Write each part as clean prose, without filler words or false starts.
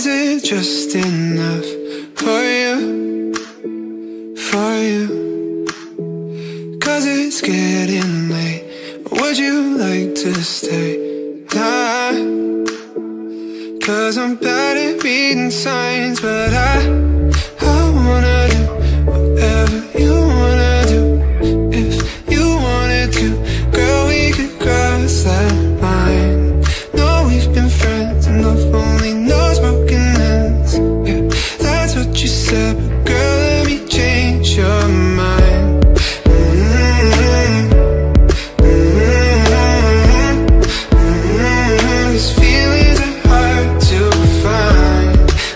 is it just enough for you? For you? 'Cause it's getting late. Would you like to stay? Nah, 'cause I'm bad at reading signs, but I wanna do whatever you wanna do. If you wanted to, girl, we could cross that line. No, we've been friends and love only knows broken hands. Yeah, that's what you said, but girl, let me change your mind. These feelings are hard to find.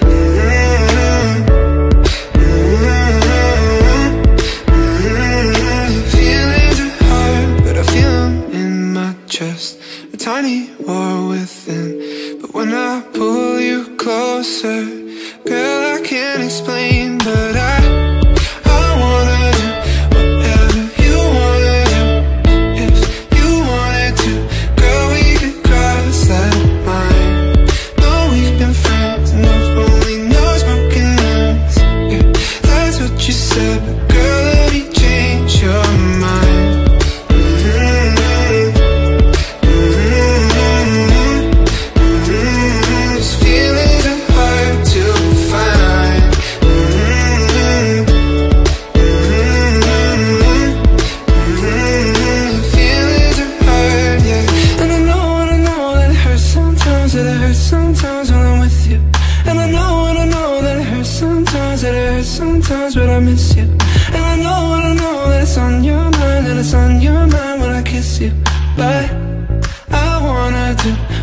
Feelings are hard, but I feel them in my chest. A tiny war within, but when I pull you closer, girl, I can't explain, but I wanna do whatever you wanna do. If you wanted to, girl, we could cross that line. No, we've been friends and love only knows broken hands. Yeah, that's what you said, but girl, let me change your mind. These feelings are hard to find. Feelings are hard, yeah. And I know that it hurts sometimes, that it hurts sometimes when I'm with you. And I know that it hurts sometimes, that it hurts sometimes, but I miss you. And I know that it's on your mind, that it's on your mind when I kiss you. But I wanna do